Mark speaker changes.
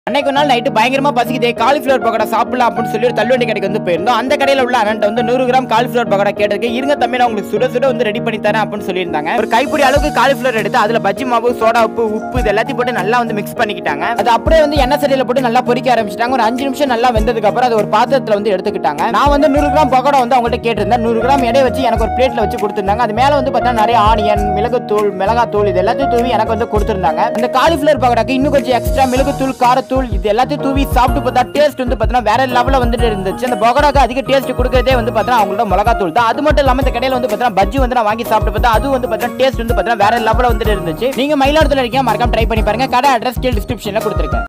Speaker 1: அன்னைக்கு ஒரு நாள் நைட்டு பயங்கரமா பசிக்குதே காலிஃபிளவர் பக்கோடா சாப்பிடலாம் அப்படின்னு சொல்லி ஒரு தள்ளுவண்டி கடைக்கு வந்து போயிருந்தோம். அந்த கடையில உள்ள அண்ணன் வந்து 100 கிராம் காலிஃபிளவர் பக்கோடா கேட்டிருக்கு. இருங்க தம்பி நான் உங்களுக்கு சுட சுட வந்து ரெடி பண்ணி தரேன் அப்படின்னு சொல்லியிருந்தாங்க. ஒரு கைப்பிடி அளவுக்கு காலிஃபிளவர் எடுத்து அதுல பஜ்ஜி மாவு, சோடா உப்பு இது எல்லாத்தையும் போட்டு நல்லா வந்து மிக்ஸ் பண்ணிக்கிட்டாங்க. அது அப்படியே வந்து எண்ணெய் சட்டியில போட்டு நல்லா பொரிக்க ஆரம்பிச்சிட்டாங்க. ஒரு 5 நிமிஷம் நல்லா வெந்ததுக்கு அப்புறம் அது ஒரு பாத்திரத்துல வந்து எடுத்துக்கிட்டாங்க. நான் வந்து 100 கிராம் பக்கோடா வந்து அவங்கள்ட்ட கேட்டிருந்தேன். 100 கிராம் எடை வச்சு எனக்கு ஒரு பிளேட்ல வச்சு கொடுத்துருந்தாங்க. அது மேல வந்து பார்த்தா நிறைய ஆனியன், மிளகுத்தூள், மிளகாத்தூள் இது எல்லாத்தையும் தூவி எனக்கு வந்து கொடுத்துருந்தாங்க. அந்த காலிஃபிளவர் பக்கோடாக்கு இன்னும் கொஞ்சம் எக்ஸ்ட்ரா மிளகுத்தூள், காரத்தூள் இது எல்லாத்தையும் சாப்பிட்டு பார்த்தா டேஸ்ட் வந்து பார்த்தீங்கன்னா வேற லெவல்ல வந்துட்டு இருந்துச்சு. அந்த பக்கோடாக்கு அதிக டேஸ்ட் கொடுக்கறதே வந்து பார்த்தீங்கன்னா அவங்களோட மிளகாத்தூள் தான். அது மட்டும் இல்லாம இந்த கடையில வந்து பார்த்தீங்கன்னா பஜ்ஜி வந்து நான் வாங்கி சாப்பிட்டு பார்த்தா அது வந்து பார்த்தீங்கன்னா டேஸ்ட் வந்து பார்த்தீங்கன்னா வேற லெவல்ல வந்துட்டு இருந்துச்சு. நீங்க மயிலாடுதுறையில இருக்கீங்க மறக்காம ட்ரை பண்ணி பாருங்க. கடை அட்ரஸ் டிஸ்கிரிப்ஷன்ல கொடுத்துருக்கேன்.